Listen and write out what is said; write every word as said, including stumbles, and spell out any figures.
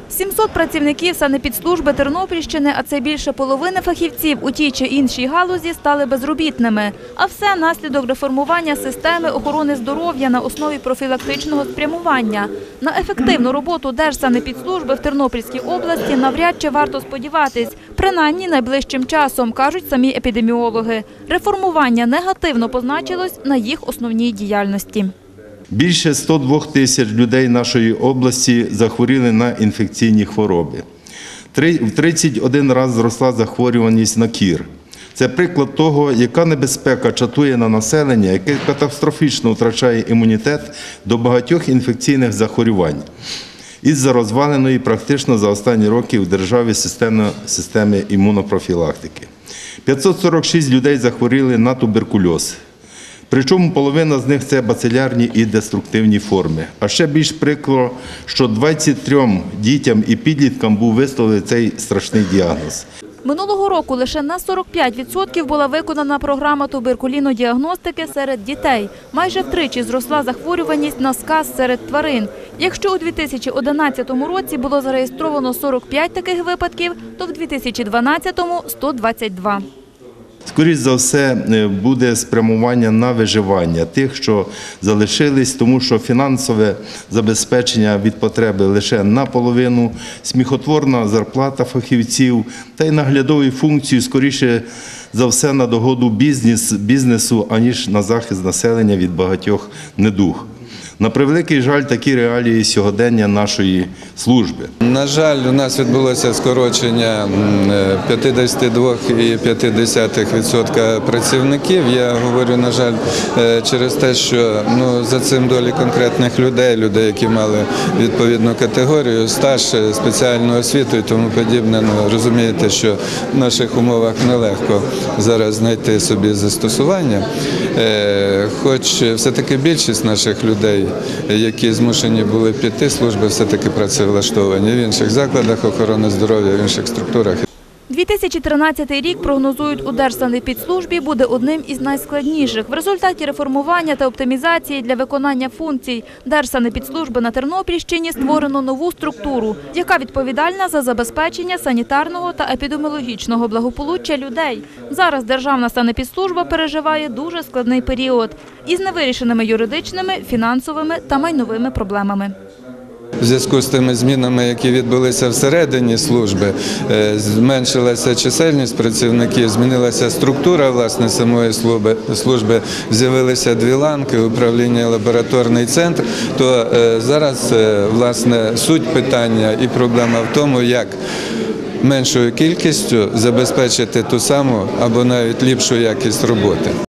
сімсот працівників санепідслужби Тернопільщини, а це більше половини фахівців у тій чи іншій галузі, стали безробітними. А все наслідок реформування системи охорони здоров'я на основі профілактичного спрямування. На ефективну роботу Держсанепідслужби в Тернопільській області навряд чи варто сподіватись, принаймні найближчим часом, кажуть самі епідеміологи. Реформування негативно позначилось на їх основній діяльності. Більше ста двох тисяч людей нашої області захворіли на інфекційні хвороби. В тридцять один раз зросла захворюваність на кір. Це приклад того, яка небезпека чатує на населення, яке катастрофічно втрачає імунітет до багатьох інфекційних захворювань із-за розваленої практично за останні роки в державі системи, системи імунопрофілактики. п'ятсот сорок шість людей захворіли на туберкульоз. Причому половина з них – це бацилярні і деструктивні форми. А ще більш прикро, що двадцять трьом дітям і підліткам був виставлений цей страшний діагноз. Минулого року лише на сорок п'ять відсотків була виконана програма туберкулінодіагностики серед дітей. Майже втричі зросла захворюваність на сказ серед тварин. Якщо у дві тисячі одинадцятому році було зареєстровано сорок п'ять таких випадків, то в дві тисячі дванадцятому – сто двадцять два. Скоріше за все, буде спрямування на виживання тих, що залишились, тому що фінансове забезпечення від потреби лише наполовину, сміхотворна зарплата фахівців та й наглядові функції, скоріше за все, на догоду бізнес, бізнесу, аніж на захист населення від багатьох недуг. На превеликий жаль, такі реалії сьогодення нашої служби. На жаль, у нас відбулося скорочення п'ятдесят два цілих п'ять десятих відсотка працівників. Я говорю, на жаль, через те, що ну, за цим долі конкретних людей, людей, які мали відповідну категорію, стаж, спеціальну освіту і тому подібне. Ну, розумієте, що в наших умовах нелегко зараз знайти собі застосування. Хоч все-таки більшість наших людей, які змушені були піти, служби все-таки працевлаштовані в інших закладах охорони здоров'я, в інших структурах. дві тисячі тринадцятий рік, прогнозують у Держсанепідслужбі, буде одним із найскладніших. В результаті реформування та оптимізації для виконання функцій Держсанепідслужби на Тернопільщині створено нову структуру, яка відповідальна за забезпечення санітарного та епідеміологічного благополуччя людей. Зараз Державна санепідслужба переживає дуже складний період із невирішеними юридичними, фінансовими та майновими проблемами. В зв'язку з тими змінами, які відбулися всередині служби, зменшилася чисельність працівників, змінилася структура власне самої служби, з'явилися дві ланки, управління і лабораторний центр, то зараз власне суть питання і проблема в тому, як меншою кількістю забезпечити ту саму або навіть ліпшу якість роботи.